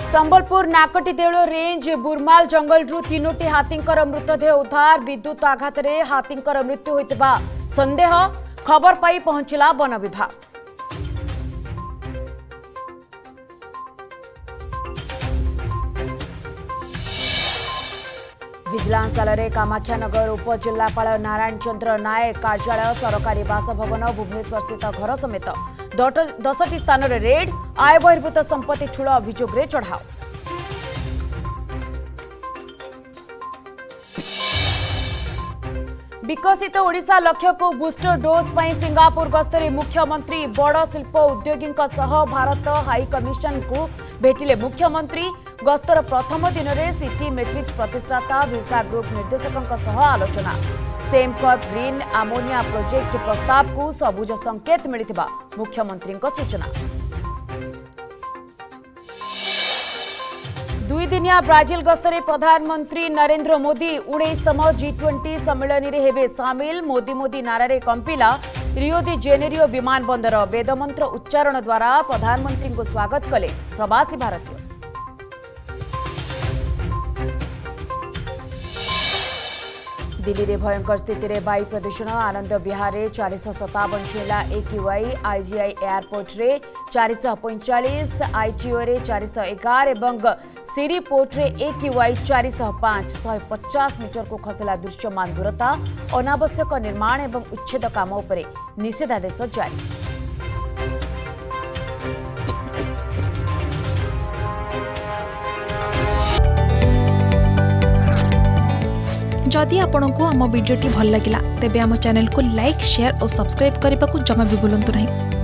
संबलपुर नाकटी देउल range बुरमाल जंगल रु 3टी हाथींकर मृतदेह उद्धार विद्युत आघात रे हाथींकर मृत्यु होइतबा संदेह खबर पाई पहुंचला वन विभाग। विजिलेंस आलरे कामाख्यानगर उपजिल्लापाल नारायण चंद्र नायक कार्यालय सरकारी बासभवन भुवनेश्वर स्थित घर समेत 10टी स्थान रे रेड आय बहिर्भूत संपत्ति ठूल अभियोग रे चढ़ाओ। विकसित ओडिशा लक्ष्य को बूस्टर डोज पर सिंगापुर गस्तरे मुख्यमंत्री बड़ शिल्प उद्योगी भारत हाई कमिशन को भेटिले मुख्यमंत्री। गस्तर प्रथम दिन में सिटी मैट्रिक्स प्रतिष्ठाता भिसा ग्रुप निर्देशकों आलोचना। सेमकप ग्रीन आमोनिया प्रोजेक्ट प्रस्ताव को सबुज संकेत मिलिथिबा मुख्यमंत्री सूचना। दुई दिनिया ब्राजिल गस्तरे प्रधानमंत्री नरेंद्र मोदी 19तम G20 सम्मेलन रे हेबे सामिल। मोदी मोदी नारे कंपिला रियो दि जेनेरियो विमान बंदर। वेदमंत्र उच्चारण द्वारा प्रधानमंत्री को स्वागत कले प्रवासी भारतीय। दिल्ली रे भयंकर स्थिति रे वायु प्रदूषण। आनंद विहार रे 457 छेला AQI, IGI एयरपोर्ट रे 445, ITO रे 411 एवं सिरी पोर्ट रे AQI 405। 150 मीटर को खसला दृश्यमान दूरता। अनावश्यक निर्माण एवं उच्छेद काम उपरे निषेधादेश जारी। जदि आपंक आम भिडी भल लगा तेब आम चैनल को लाइक शेयर और सब्सक्राइब करने को जमा भी भूलु नहीं।